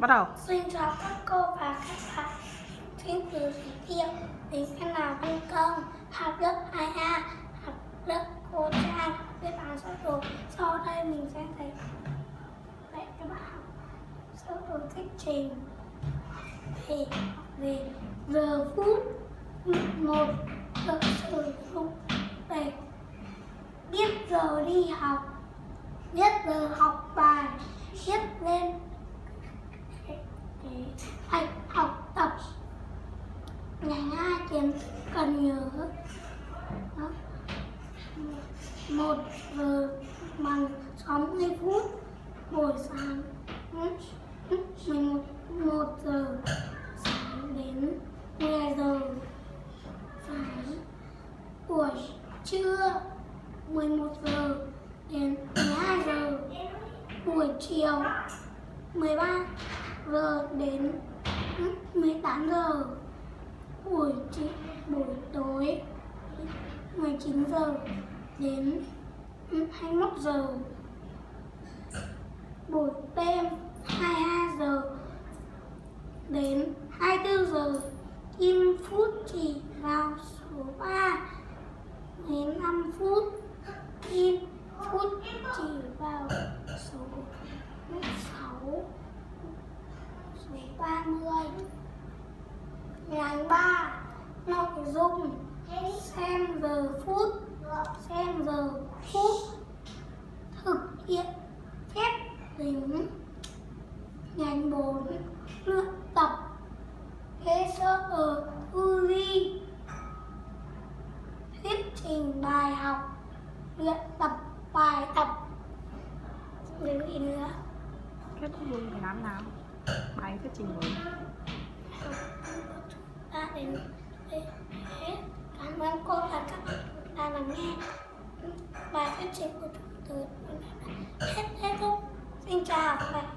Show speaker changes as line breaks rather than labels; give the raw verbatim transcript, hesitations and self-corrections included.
Bắt đầu.
Xin chào các cô và các bạn. Xin tự giới thiệu mình tên là Văn Công, học lớp hai A, học lớp cô Trang, với bạn sơ đồ. Sau đây mình sẽ thầy dạy các bạn học sơ đồ thuyết trình về về giờ phút một được sử dụng để biết giờ đi học, biết giờ học bài, viết lên để hãy học tập. Ngành hai kiến cần nhớ. Đó. Một giờ bằng sáu mươi phút buổi sáng, mười một giờ sáng đến mười giờ sáng. Buổi trưa mười một giờ đến mười hai giờ. Buổi chiều mười ba giờ đến mười tám giờ. Buổi chiều, buổi tối mười chín giờ đến hai mươi mốt giờ. Buổi đêm hai mươi hai giờ đến hai mươi tư giờ. Kim phút chỉ vào số ba đến năm phút. Kim phút chỉ vào số sáu, số ba mươi. Ngành ba nội dung xem giờ phút, xem giờ phút, thực hiện phép tính. Ngành bốn luyện tập kế sơ ở tư duy, thuyết trình bài học, luyện tập bài tập. Điều gì nữa?
Kết thúc buổi làm nào? Bài thuyết trình mới.
Đã đến đây hết. Cảm ơn cô và các bạn đã lắng nghe bài thuyết trình của chúng tôi. Hết hết thúc. Xin chào và